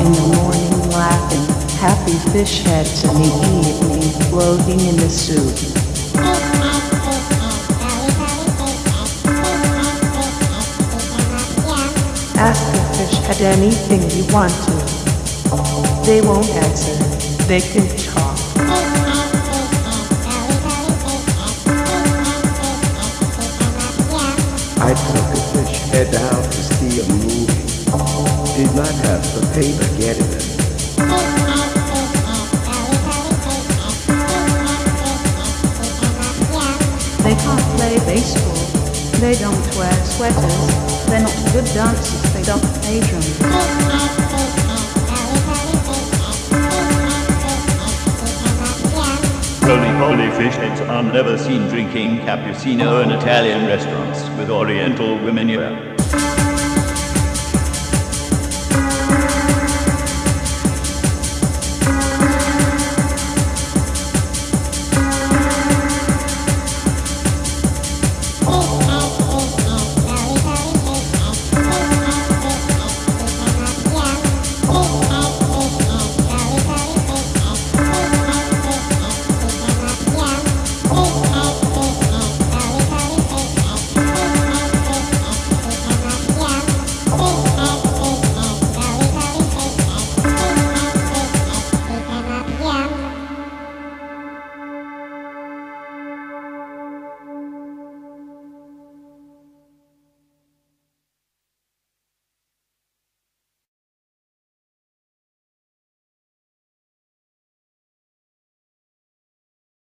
in the morning laughing, happy fish heads in the evening, floating in the soup. Ask the fish head anything you want to. They won't answer, they can talk. I took a fish head out to see a movie. Did not have the pay to get it. They can't play baseball. They don't wear sweaters. They're not good dancers. They don't play drums. Roly-poly fish heads are never seen drinking cappuccino in Italian restaurants with Oriental women here.